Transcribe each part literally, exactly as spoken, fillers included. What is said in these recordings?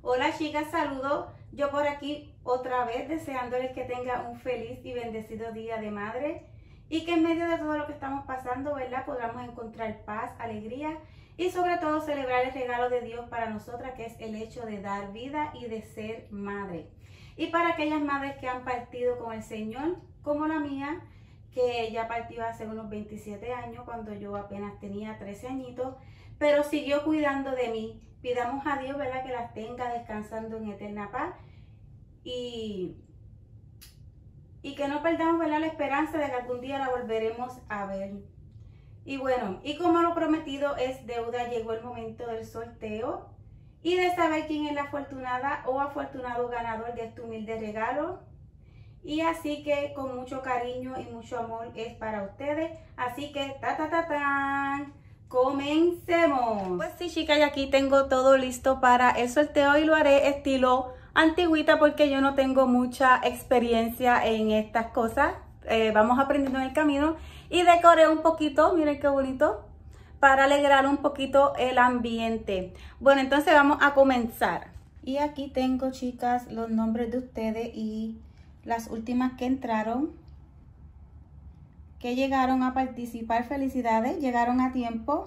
Hola chicas, saludos. Yo por aquí otra vez deseándoles que tengan un feliz y bendecido día de madre y que en medio de todo lo que estamos pasando, ¿verdad?, podamos encontrar paz, alegría y sobre todo celebrar el regalo de Dios para nosotras, que es el hecho de dar vida y de ser madre. Y para aquellas madres que han partido con el Señor, como la mía, que ya partió hace unos veintisiete años, cuando yo apenas tenía trece añitos, pero siguió cuidando de mí. Pidamos a Dios, ¿verdad?, que las tenga descansando en eterna paz y, y que no perdamos, ¿verdad?, la esperanza de que algún día la volveremos a ver. Y bueno, y como lo prometido es deuda, llegó el momento del sorteo y de saber quién es la afortunada o afortunado ganador de este humilde regalo. Y así que con mucho cariño y mucho amor es para ustedes. Así que ta ta ta tan. Comencemos. Pues sí, chicas, y aquí tengo todo listo para el sorteo y lo haré estilo antigüita porque yo no tengo mucha experiencia en estas cosas. Eh, vamos aprendiendo en el camino y decoré un poquito, miren qué bonito, para alegrar un poquito el ambiente. Bueno, entonces vamos a comenzar. Y aquí tengo, chicas, los nombres de ustedes y las últimas que entraron, que llegaron a participar. Felicidades, llegaron a tiempo.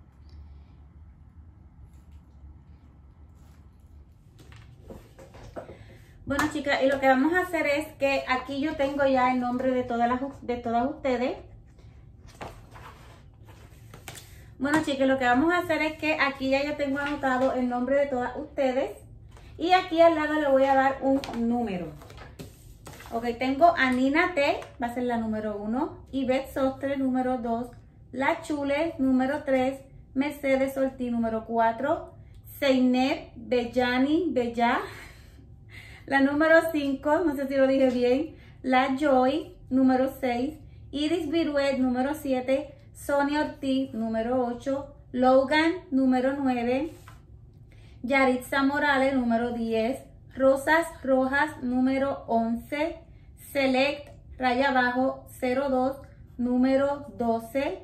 Bueno, chicas, y lo que vamos a hacer es que aquí yo tengo ya el nombre de todas las de todas ustedes. Bueno, chicas, lo que vamos a hacer es que aquí ya yo tengo anotado el nombre de todas ustedes y aquí al lado le voy a dar un número. Ok, tengo a Nina T, va a ser la número uno, Ivette Sostre, número dos, La Chule, número tres, Mercedes Ortiz, número cuatro, Zeynep Bellani, Bella, la número cinco, no sé si lo dije bien, La Joy, número seis, Iris Viruet, número siete, Sonia Ortiz, número ocho, Logan, número nueve, Yaritza Morales, número diez, Rosas Rojas, número once, Select, raya abajo, cero dos, número doce,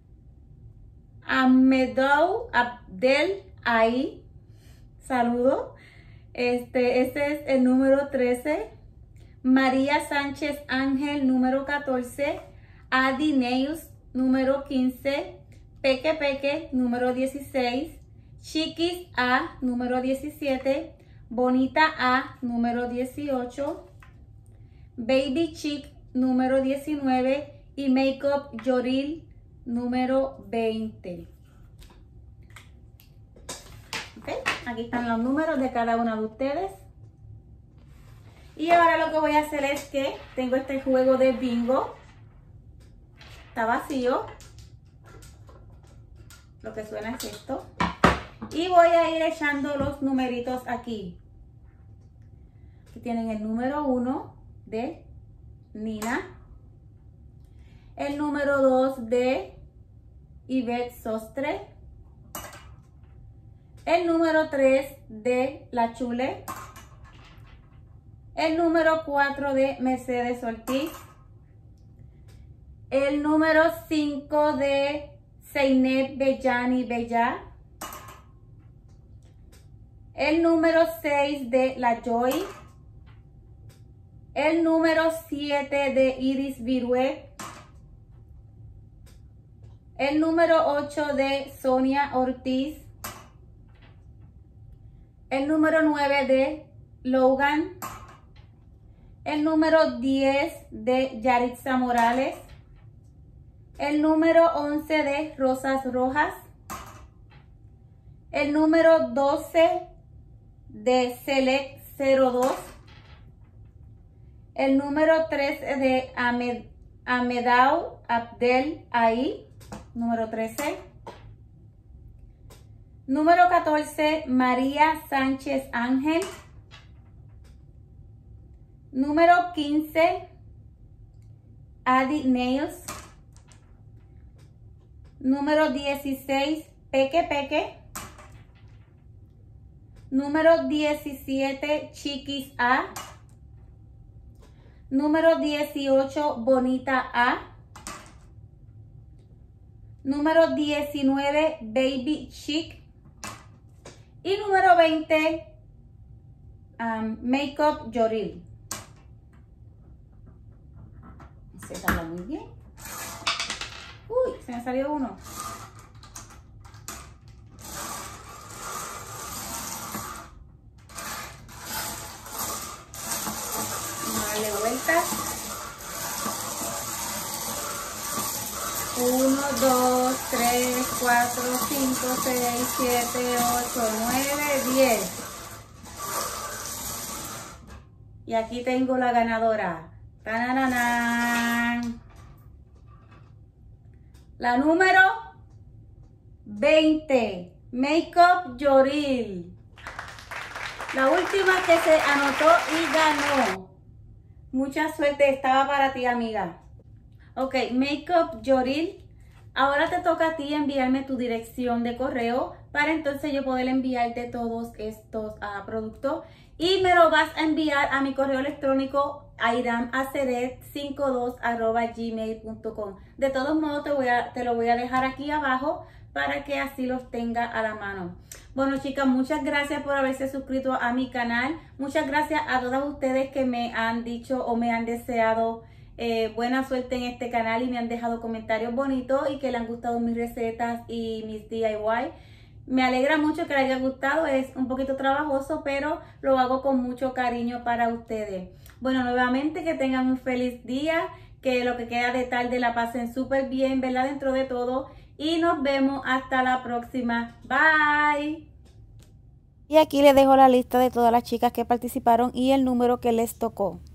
Amedou Abdel Ahí, saludo, este, este es el número trece, María Sánchez Ángel, número catorce, Adi Neus, número quince, Peque Peque, número dieciséis, Chiquis A, número diecisiete, Bonita A, número dieciocho, Baby Chic, número diecinueve y Makeup Yoril, número veinte. Okay, aquí están los números de cada una de ustedes. Y ahora lo que voy a hacer es que tengo este juego de bingo. Está vacío. Lo que suena es esto. Y voy a ir echando los numeritos aquí. Aquí tienen el número uno de Nina. El número dos de Ivette Sostre. El número tres de La Chule. El número cuatro de Mercedes Ortiz. El número cinco de Zeynep Bellani Bella. El número seis de La Joy. El número siete de Iris Viruet. El número ocho de Sonia Ortiz. El número nueve de Logan. El número diez de Yaritza Morales. El número once de Rosas Rojas. El número doce de Select cero dos. El número trece de Amed, Amedou Abdel Ahí, número trece. Número catorce, María Sánchez Ángel. Número quince, Adi Neus. Número dieciséis, Peque Peque. Número diecisiete, Chiquis A. Número dieciocho, Bonita A. Número diecinueve, Baby Chic. Y número veinte, um, Makeup Yoril. Secarla muy bien. Uy, se me salió uno. Vamos a darle vueltas. uno, dos, tres, cuatro, cinco, seis, siete, ocho, nueve, diez. Y aquí tengo la ganadora. ¡Tananana! La número veinte. Makeup Yoril. La última que se anotó y ganó. Mucha suerte, estaba para ti, amiga. Ok, Makeup Yoril. Ahora te toca a ti enviarme tu dirección de correo para entonces yo poder enviarte todos estos uh, productos. Y me lo vas a enviar a mi correo electrónico airamaceret cincuenta y dos arroba gmail punto com. De todos modos te, voy a, te lo voy a dejar aquí abajo para que así los tenga a la mano. Bueno, chicas, muchas gracias por haberse suscrito a mi canal. Muchas gracias a todas ustedes que me han dicho o me han deseado eh, buena suerte en este canal y me han dejado comentarios bonitos y que les han gustado mis recetas y mis D I Y. Me alegra mucho que les haya gustado, es un poquito trabajoso, pero lo hago con mucho cariño para ustedes. Bueno, nuevamente que tengan un feliz día, que lo que queda de tarde la pasen súper bien, ¿verdad? Dentro de todo. Y nos vemos hasta la próxima. Bye. Y aquí les dejo la lista de todas las chicas que participaron y el número que les tocó.